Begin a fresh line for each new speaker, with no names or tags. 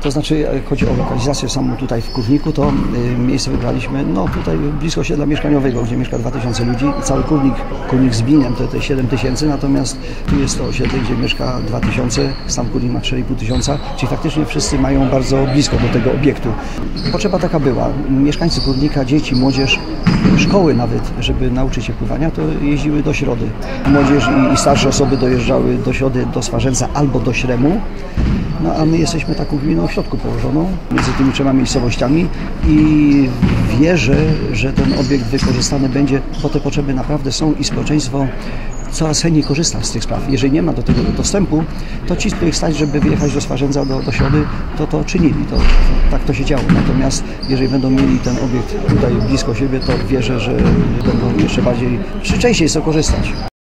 To znaczy, jak chodzi o lokalizację samą tutaj w Kówniku, to miejsce wybraliśmy tutaj blisko osiedla mieszkaniowego, gdzie mieszka 2000 ludzi. Cały Kównik z Biniem to 7000, natomiast tu jest to osiedle, gdzie mieszka 2000, sam Kównik ma 4500, czyli faktycznie wszyscy mają bardzo blisko do tego obiektu. Potrzeba taka była. Mieszkańcy Kównika, dzieci, młodzież, szkoły nawet, żeby nauczyć się pływania, to jeździły do Środy. Młodzież i starsze osoby dojeżdżały do Środy, do Swarzędza albo do Śremu. A my jesteśmy taką gminą w środku położoną, między tymi trzema miejscowościami i wierzę, że ten obiekt wykorzystany będzie, bo te potrzeby naprawdę są i społeczeństwo coraz chętniej korzysta z tych spraw. Jeżeli nie ma do tego dostępu, to ci, z których stać, żeby wyjechać do Swarzędza, do Środy, to czynili. Tak to się działo. Natomiast jeżeli będą mieli ten obiekt tutaj blisko siebie, to wierzę, że będą jeszcze bardziej, czy częściej z tego korzystać.